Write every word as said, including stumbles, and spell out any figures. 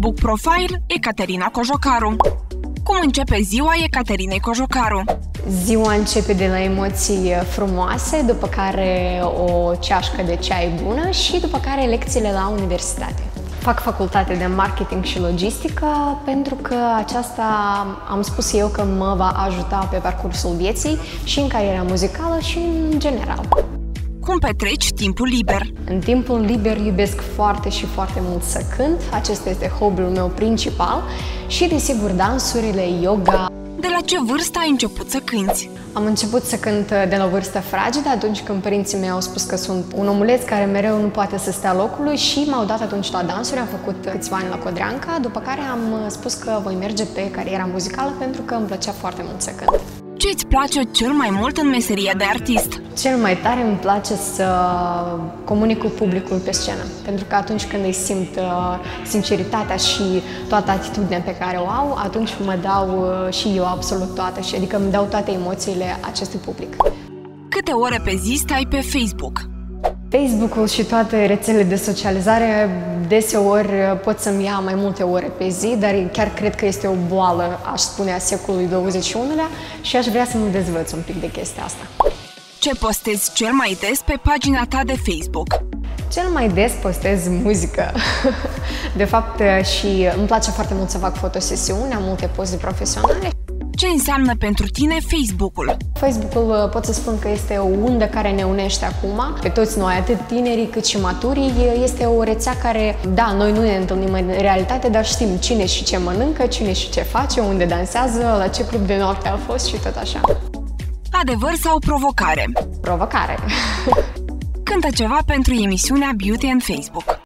Facebook profile Ecaterina Cojocaru. Cum începe ziua Ecaterinei Cojocaru? Ziua începe de la emoții frumoase, după care o ceașcă de ceai bună și după care lecțiile la universitate. Fac facultate de marketing și logistică pentru că aceasta am spus eu că mă va ajuta pe parcursul vieții și în cariera muzicală și în general. Cum petreci timpul liber? În timpul liber iubesc foarte și foarte mult să cânt. Acesta este hobby-ul meu principal și, desigur, dansurile, yoga. De la ce vârstă ai început să cânți? Am început să cânt de la o vârstă fragedă, atunci când părinții mei au spus că sunt un omuleț care mereu nu poate să stea locului și m-au dat atunci la dansuri. Am făcut câțiva ani la Codreanca, după care am spus că voi merge pe cariera muzicală pentru că îmi plăcea foarte mult să cânt. Ce îți place cel mai mult în meseria de artist? Cel mai tare îmi place să comunic cu publicul pe scenă, pentru că atunci când îi simt uh, sinceritatea și toată atitudinea pe care o au, atunci mă dau uh, și eu absolut toată, și adică îmi dau toate emoțiile acestui public. Câte ore pe zi stai pe Facebook? Facebook-ul și toate rețelele de socializare deseori pot să-mi ia mai multe ore pe zi, dar chiar cred că este o boală, aș spune, a secolului douăzeci și unu-lea și aș vrea să mă dezvăț un pic de chestia asta. Ce postezi cel mai des pe pagina ta de Facebook? Cel mai des postez muzică. De fapt, și îmi place foarte mult să fac fotosesiuni, am multe poze profesionale. Ce înseamnă pentru tine Facebook-ul? Facebook-ul pot să spun că este o undă care ne unește acum pe toți noi, atât tinerii cât și maturii. Este o rețea care, da, noi nu ne întâlnim în realitate, dar știm cine și ce mănâncă, cine și ce face, unde dansează, la ce club de noapte a fost și tot așa. Adevăr sau provocare? Provocare. Cântă ceva pentru emisiunea Beauty and Facebook.